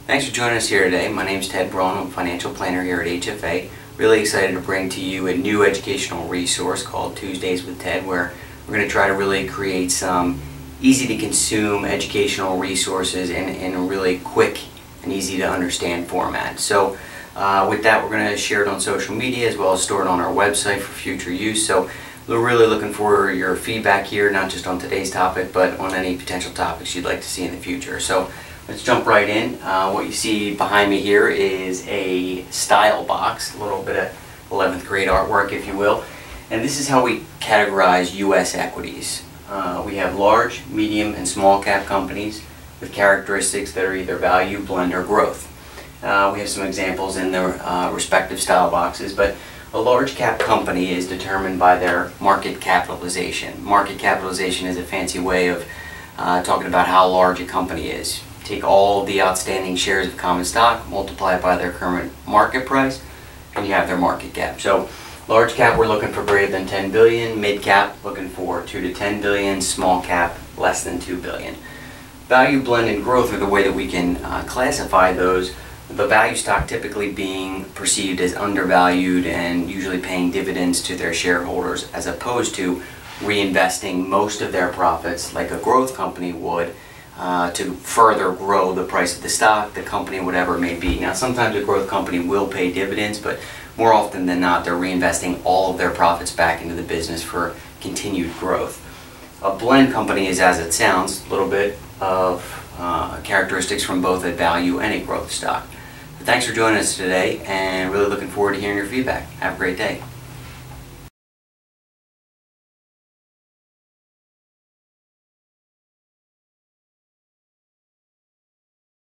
Thanks for joining us here today. My name is Ted Braun. I'm a financial planner here at HFA. Really excited to bring to you a new educational resource called Tuesdays with Ted, where we're going to try to really create some easy to consume educational resources in a really quick and easy to understand format. So with that, we're going to share it on social media as well as store it on our website for future use. So we're really looking for your feedback here, not just on today's topic, but on any potential topics you'd like to see in the future. So let's jump right in. What you see behind me here is a style box, a little bit of 11th grade artwork, if you will. And this is how we categorize U.S. equities. We have large, medium, and small cap companies with characteristics that are either value, blend, or growth. We have some examples in the respective style boxes, but a large cap company is determined by their market capitalization. Market capitalization is a fancy way of talking about how large a company is. Take all the outstanding shares of common stock, multiply it by their current market price, and you have their market cap. So large cap, we're looking for greater than 10 billion, mid cap looking for 2 to 10 billion, small cap less than 2 billion. Value, blend, and growth are the way that we can classify those. The value stock typically being perceived as undervalued and usually paying dividends to their shareholders, as opposed to reinvesting most of their profits like a growth company would to further grow the price of the stock, the company, whatever it may be. Now sometimes a growth company will pay dividends, but more often than not they're reinvesting all of their profits back into the business for continued growth. A blend company is, as it sounds, a little bit of characteristics from both a value and a growth stock. Thanks for joining us today, and really looking forward to hearing your feedback. Have a great day.